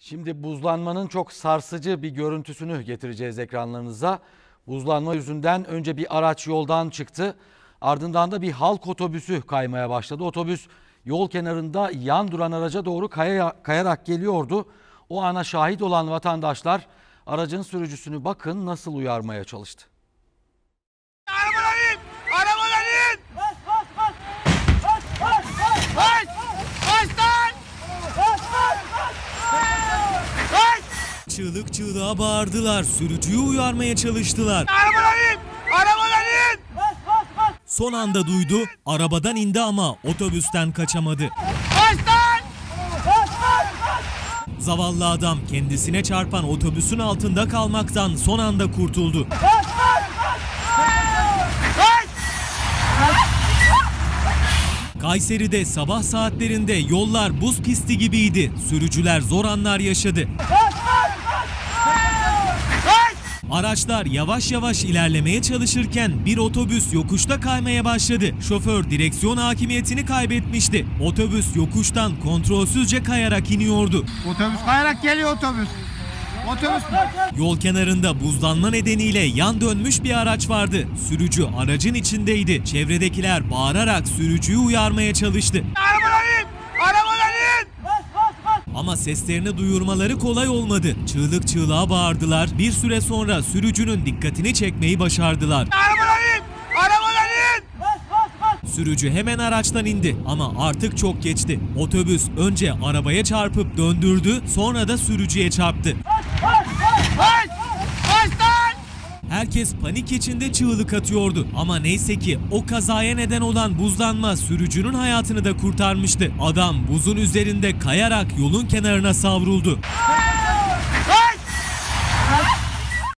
Şimdi buzlanmanın çok sarsıcı bir görüntüsünü getireceğiz ekranlarınıza. Buzlanma yüzünden önce bir araç yoldan çıktı. Ardından da bir halk otobüsü kaymaya başladı. Otobüs yol kenarında yan duran araca doğru kayarak geliyordu. O ana şahit olan vatandaşlar aracın sürücüsünü bakın nasıl uyarmaya çalıştı. Arabadan in! Arabadan in! Kaç! Kaç lan! Çığlık çığlığa bağırdılar, sürücüyü uyarmaya çalıştılar. Arabadan in! Arabadan in! Son anda duydu, arabadan indi ama otobüsten kaçamadı. Kaç lan! Zavallı adam kendisine çarpan otobüsün altında kalmaktan son anda kurtuldu. Kaç! Kayseri'de sabah saatlerinde yollar buz pisti gibiydi. Sürücüler zor anlar yaşadı. Araçlar yavaş yavaş ilerlemeye çalışırken bir otobüs yokuşta kaymaya başladı. Şoför direksiyon hakimiyetini kaybetmişti. Otobüs yokuştan kontrolsüzce kayarak iniyordu. Otobüs kayarak geliyor otobüs. Otobüs. Yol kenarında buzlanma nedeniyle yan dönmüş bir araç vardı. Sürücü aracın içindeydi. Çevredekiler bağırarak sürücüyü uyarmaya çalıştı. Arabadan in! Arabadan in! Ama seslerini duyurmaları kolay olmadı. Çığlık çığlığa bağırdılar. Bir süre sonra sürücünün dikkatini çekmeyi başardılar. Arabadan in! Arabadan in! Sürücü hemen araçtan indi ama artık çok geçti. Otobüs önce arabaya çarpıp döndürdü, sonra da sürücüye çarptı. Kaç! Kaç lan! Herkes panik içinde çığlık atıyordu. Ama neyse ki o kazaya neden olan buzlanma sürücünün hayatını da kurtarmıştı. Adam buzun üzerinde kayarak yolun kenarına savruldu.